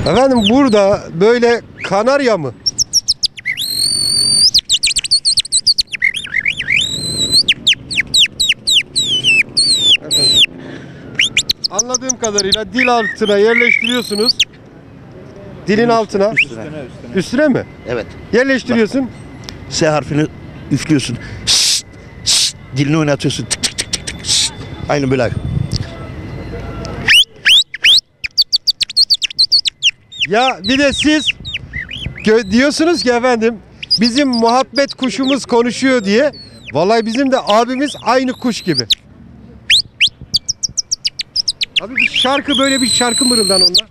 Efendim burada böyle kanarya mı? Efendim, anladığım kadarıyla dil altına yerleştiriyorsunuz. Dilin altına. Üstüne mi? Evet. Yerleştiriyorsun. S harfini üflüyorsun. Şşt, şşt, dilini oynatıyorsun. Tık tık tık tık tık. Şşt. Aynı böyle. Ya bir de siz diyorsunuz ki efendim bizim muhabbet kuşumuz konuşuyor diye. Vallahi bizim de abimiz aynı kuş gibi. Abi bir şarkı, böyle bir şarkı mırıldan onlar.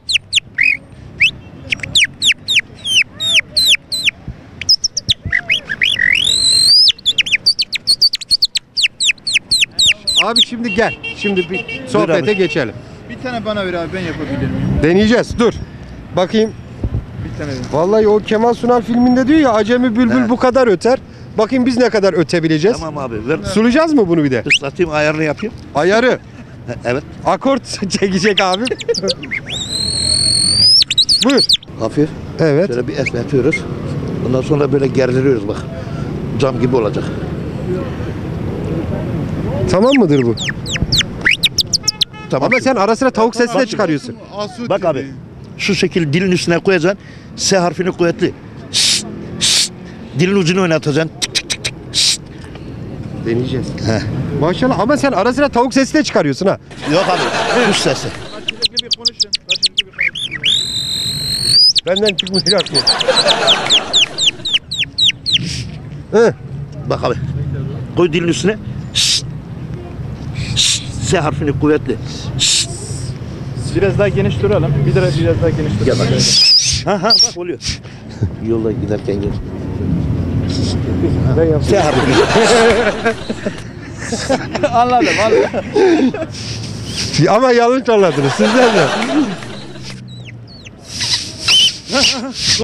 Abi şimdi gel. Şimdi bir sohbete geçelim. Bir tane bana ver abi, ben yapabilir miyim? Deneyeceğiz. Dur. Bakayım. Bir tane ver. Vallahi o Kemal Sunal filminde diyor ya, acemi bülbül Evet. bu kadar öter. Bakayım biz ne kadar ötebileceğiz. Tamam abi ver. Sulayacağız mı bunu bir de? Islatayım, ayarını yapayım. Ayarı. Evet. Akort çekecek abim. Buyur. Hafif. Evet. Şöyle bir esnetiyoruz. Ondan sonra böyle gerdiriyoruz bak. Cam gibi olacak. Tamam mıdır bu? Tamam. Ama sen ara sıra tavuk sesi de çıkarıyorsun. Asu Bak TV. abi. Şu şekil dilin üstüne koyacaksın. S harfini kuvvetli. Şşt, şşt. Dilin ucunu oynatacaksın. Tık tık tık tık. Şşt. Deneyeceğiz. Heh. Maşallah, ama sen ara sıra tavuk sesi de çıkarıyorsun ha. Yok abi. Kuş sesi. Karşılıklı bir konuşun. Karşılıklı bir konuşun. Benden çıkmayacak mı? Hı. Bak abi. Koy dilin üstüne. Şşt. Şşt. S harfini kuvvetli. Şşt. Biraz daha geniş duralım. Biraz daha geniş Gel duralım. bak. Ha bak oluyor. Yolda giderken gel. Ben yapayım. S harfini. Anladım. Ama yanlış anladınız sizler de.